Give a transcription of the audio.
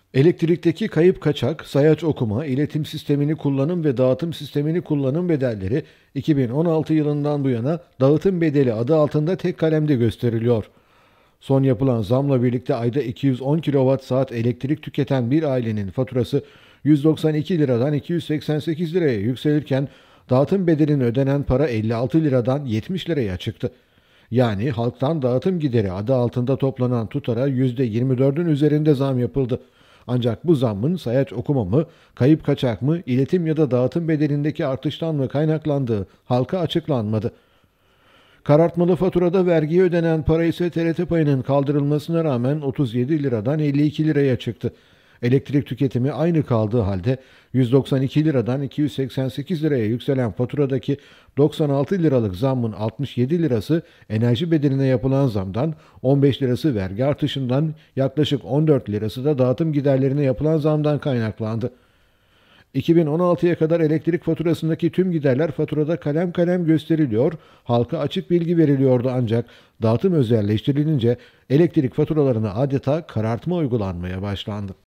Elektrikteki kayıp kaçak, sayaç okuma, iletim sistemini kullanım ve dağıtım sistemini kullanım bedelleri 2016 yılından bu yana dağıtım bedeli adı altında tek kalemde gösteriliyor. Son yapılan zamla birlikte ayda 210 kilowatt saat elektrik tüketen bir ailenin faturası 192 liradan 288 liraya yükselirken dağıtım bedelinin ödenen para 56 liradan 70 liraya çıktı. Yani halktan dağıtım gideri adı altında toplanan tutara %24'ün üzerinde zam yapıldı. Ancak bu zammın sayaç okuma mı, kayıp kaçak mı, iletim ya da dağıtım bedelindeki artıştan mı kaynaklandığı halka açıklanmadı. Karartmalı faturada vergiye ödenen para ise TRT payının kaldırılmasına rağmen 37 liradan 52 liraya çıktı. Elektrik tüketimi aynı kaldığı halde 192 liradan 288 liraya yükselen faturadaki 96 liralık zammın 67 lirası enerji bedeline yapılan zamdan, 15 lirası vergi artışından, yaklaşık 14 lirası da dağıtım giderlerine yapılan zamdan kaynaklandı. 2016'ya kadar elektrik faturasındaki tüm giderler faturada kalem kalem gösteriliyor, halka açık bilgi veriliyordu ancak dağıtım özelleştirilince elektrik faturalarına adeta karartma uygulanmaya başlandı.